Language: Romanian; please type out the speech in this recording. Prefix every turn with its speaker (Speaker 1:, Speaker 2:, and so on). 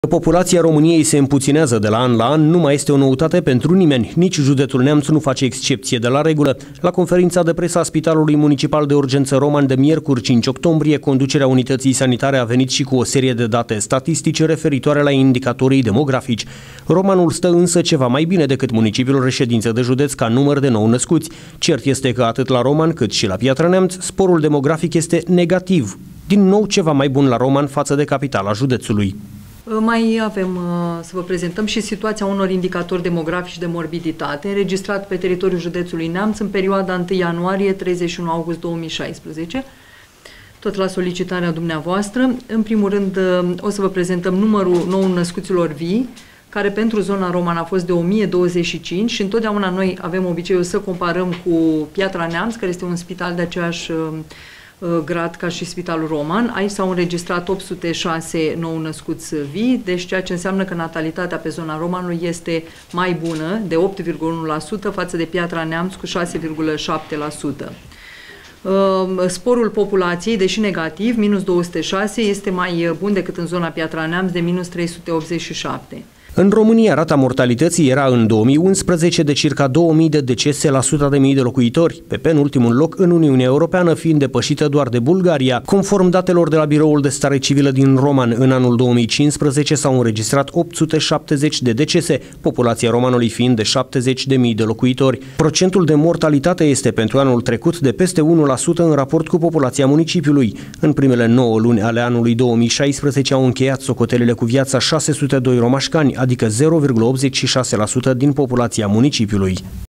Speaker 1: Populația României se împuținează de la an la an nu mai este o noutate pentru nimeni. Nici județul Neamț nu face excepție de la regulă. La conferința de presă a Spitalului Municipal de Urgență Roman de miercuri 5 octombrie, conducerea unității sanitare a venit și cu o serie de date statistice referitoare la indicatorii demografici. Romanul stă însă ceva mai bine decât municipiul reședință de județ ca număr de nou născuți. Cert este că atât la Roman cât și la Piatra Neamț, sporul demografic este negativ. Din nou ceva mai bun la Roman față de capitala județului.
Speaker 2: Mai avem să vă prezentăm și situația unor indicatori demografici de morbiditate înregistrat pe teritoriul județului Neamț în perioada 1 ianuarie-31 august 2016, tot la solicitarea dumneavoastră. În primul rând o să vă prezentăm numărul nou născuților vii, care pentru zona Roman a fost de 1025 și întotdeauna noi avem obiceiul să comparăm cu Piatra Neamț, care este un spital de aceeași grad ca și Spitalul Roman. Aici s-au înregistrat 806 nou născuți vii, deci ceea ce înseamnă că natalitatea pe zona Romanului este mai bună, de 8,1% față de Piatra Neamț cu 6,7%. Sporul populației, deși negativ, minus 206, este mai bun decât în zona Piatra Neamț de minus 387.
Speaker 1: În România, rata mortalității era în 2011 de circa 2000 de decese la 100.000 de locuitori, pe penultimul loc în Uniunea Europeană, fiind depășită doar de Bulgaria. Conform datelor de la Biroul de Stare Civilă din Roman, în anul 2015 s-au înregistrat 870 de decese, populația Romanului fiind de 70.000 de locuitori. Procentul de mortalitate este pentru anul trecut de peste 1% în raport cu populația municipiului. În primele 9 luni ale anului 2016 au încheiat socotelile cu viața 602 romașcani, adică 0,86% din populația municipiului.